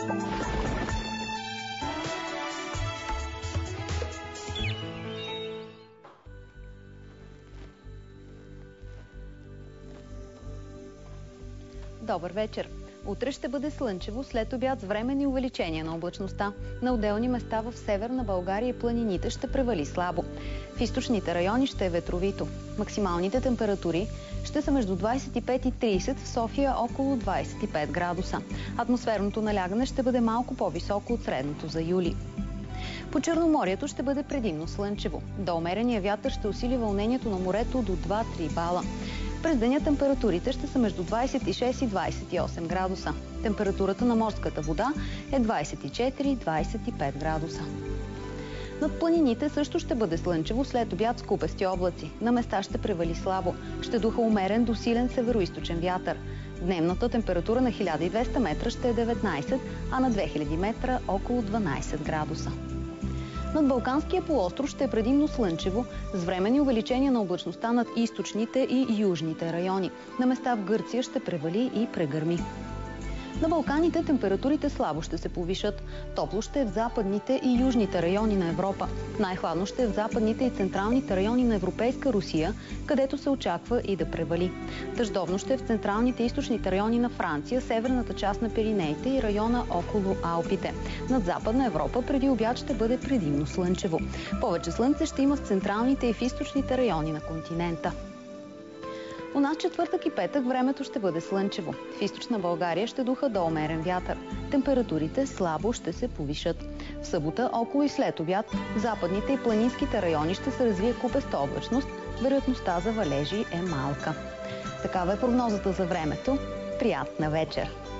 Добър вечер! Утре ще бъде слънчево, след обяд с временни увеличения на облачността. На отделни места в северна България и планините ще превали слабо. В източните райони ще е ветровито. Максималните температури ще са между 25 и 30, в София около 25 градуса. Атмосферното налягане ще бъде малко по-високо от средното за юли. По Черноморието ще бъде предимно слънчево. До умерения вятър ще усили вълнението на морето до 2-3 бала. През деня температурите ще са между 26 и 28 градуса. Температурата на морската вода е 24-25 градуса. Над планините също ще бъде слънчево, след обяд с купести облаци. На места ще превали слабо. Ще духа умерен до силен североизточен вятър. Дневната температура на 1200 метра ще е 19, а на 2000 метра около 12 градуса. Над Балканския полуостров ще е предимно слънчево, с временни увеличения на облачността над източните и южните райони. На места в Гърция ще превали и прегърми. На Балканите температурите слабо ще се повишат. Топло ще е в западните и южните райони на Европа. Най-хладно ще е в западните и централните райони на Европейска Русия, където се очаква и да превали. Дъждовно ще е в централните и източните райони на Франция, северната част на Пиринеите и района около Алпите. Над Западна Европа преди обяд ще бъде предимно слънчево. Повече слънце ще има в централните и в източните райони на континента. У нас четвъртък и петък времето ще бъде слънчево. В източна България ще духа до умерен вятър. Температурите слабо ще се повишат. В събота, около и след обяд, в западните и планинските райони ще се развие купеста облачност. Вероятността за валежи е малка. Такава е прогнозата за времето. Приятна вечер!